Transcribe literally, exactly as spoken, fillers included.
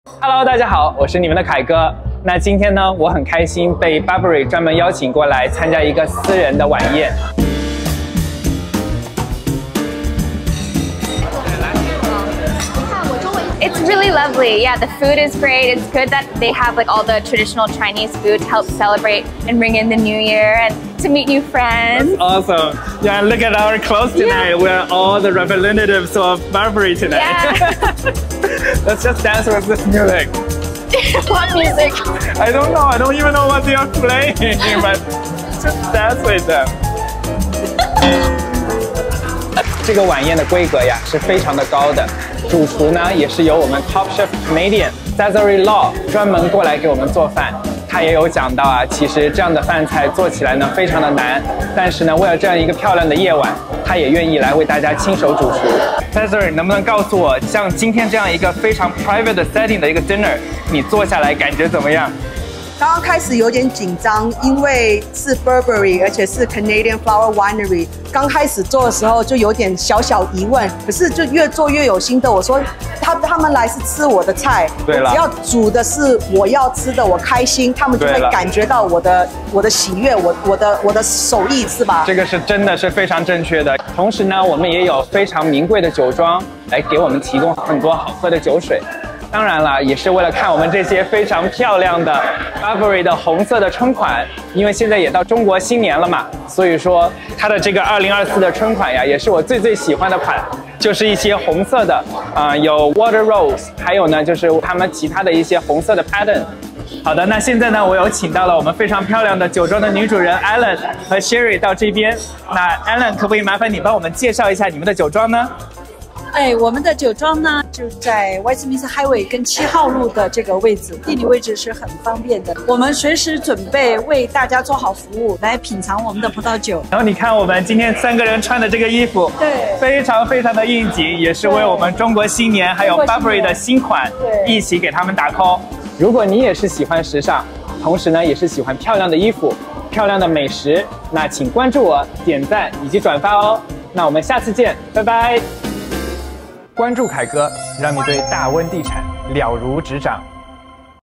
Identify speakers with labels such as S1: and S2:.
S1: Hello， 大家好，我是你们的凯哥。那今天呢，我很开心被 Burberry 专门邀请过来参加一个私人的晚宴。
S2: It's really lovely. Yeah, the food is great. It's good that they have like all the traditional Chinese food to help celebrate and bring in the new year and to meet new friends.
S1: That's awesome. Yeah, look at our clothes tonight. Yeah. We're all the representatives of Burberry tonight. Yeah. Let's just dance with this music.
S2: What music?
S1: I don't know. I don't even know what they are playing, but just dance with them. 这个晚宴的规格呀是非常的高的，主厨呢也是由我们 Top Chef Canadian Cesare Law 专门过来给我们做饭。他也有讲到啊，其实这样的饭菜做起来呢非常的难，但是呢为了这样一个漂亮的夜晚，他也愿意来为大家亲手主厨。Cesare， 能不能告诉我，像今天这样一个非常 private 的 setting 的一个 dinner， 你做下来感觉怎么样？
S3: 刚刚开始有点紧张，因为是 Burberry， 而且是 Canadian Flower Winery。刚开始做的时候就有点小小疑问，可是就越做越有心得。我说他他们来是吃我的菜，
S1: 对了，
S3: 只要煮的是我要吃的，我开心，他们就会感觉到我的我的喜悦，我我的我的手艺是吧？
S1: 这个是真的是非常正确的。同时呢，我们也有非常名贵的酒庄来给我们提供很多好喝的酒水。 当然了，也是为了看我们这些非常漂亮的 Burberry 的红色的春款，因为现在也到中国新年了嘛，所以说它的这个二零二四的春款呀，也是我最最喜欢的款，就是一些红色的，啊、呃，有 Water Rose， 还有呢就是他们其他的一些红色的 pattern。好的，那现在呢，我有请到了我们非常漂亮的酒庄的女主人 Ellen 和 Sherry 到这边。那 Ellen， 可不可以麻烦你帮我们介绍一下你们的酒庄呢？
S4: 哎，我们的酒庄呢，就在 Westminster Highway 跟七号路的这个位置，地理位置是很方便的。我们随时准备为大家做好服务，来品尝我们的葡萄酒。
S1: 然后你看，我们今天三个人穿的这个衣服，
S4: 对，
S1: 非常非常的应景，也是为我们中国新年还有 Burberry 的新款一起给他们打 call。如果你也是喜欢时尚，同时呢也是喜欢漂亮的衣服、漂亮的美食，那请关注我、点赞以及转发哦。那我们下次见，拜拜。 关注凯哥，让你对大温地产了如指掌。